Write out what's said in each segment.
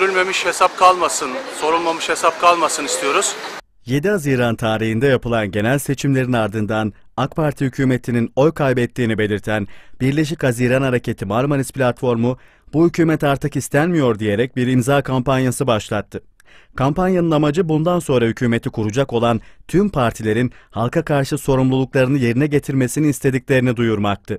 görülmemiş hesap kalmasın, sorulmamış hesap kalmasın istiyoruz. 7 Haziran tarihinde yapılan genel seçimlerin ardından AK Parti hükümetinin oy kaybettiğini belirten Birleşik Haziran Hareketi Marmaris Platformu, bu hükümet artık istenmiyor diyerek bir imza kampanyası başlattı. Kampanyanın amacı bundan sonra hükümeti kuracak olan tüm partilerin halka karşı sorumluluklarını yerine getirmesini istediklerini duyurmaktı.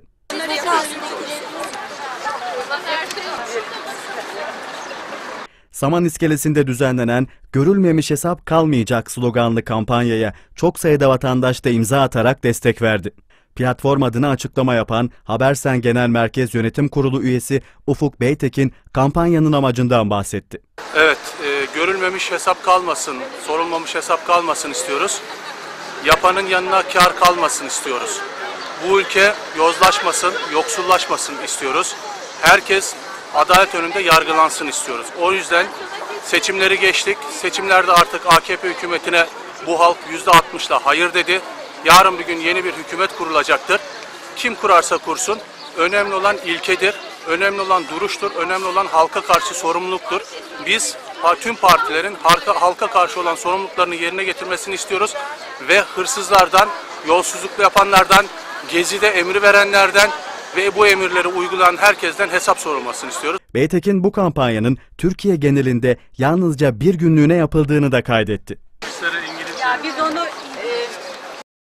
Saman İskelesi'nde düzenlenen "Görülmemiş hesap kalmayacak" sloganlı kampanyaya çok sayıda vatandaş da imza atarak destek verdi. Platform adına açıklama yapan Habersen Genel Merkez Yönetim Kurulu üyesi Ufuk Beytekin kampanyanın amacından bahsetti. Evet, görülmemiş hesap kalmasın, sorulmamış hesap kalmasın istiyoruz. Yapanın yanına kar kalmasın istiyoruz. Bu ülke yozlaşmasın, yoksullaşmasın istiyoruz. Herkes adalet önünde yargılansın istiyoruz. O yüzden seçimleri geçtik. Seçimlerde artık AKP hükümetine bu halk %60'la hayır dedi. Yarın bir gün yeni bir hükümet kurulacaktır. Kim kurarsa kursun, önemli olan ilkedir, önemli olan duruştur, önemli olan halka karşı sorumluluktur. Biz tüm partilerin halka karşı olan sorumluluklarını yerine getirmesini istiyoruz ve hırsızlardan, yolsuzluk yapanlardan, Gezi'de emri verenlerden ve bu emirleri uygulayan herkesten hesap sorulmasını istiyoruz. Beytekin bu kampanyanın Türkiye genelinde yalnızca bir günlüğüne yapıldığını da kaydetti. Ya biz onu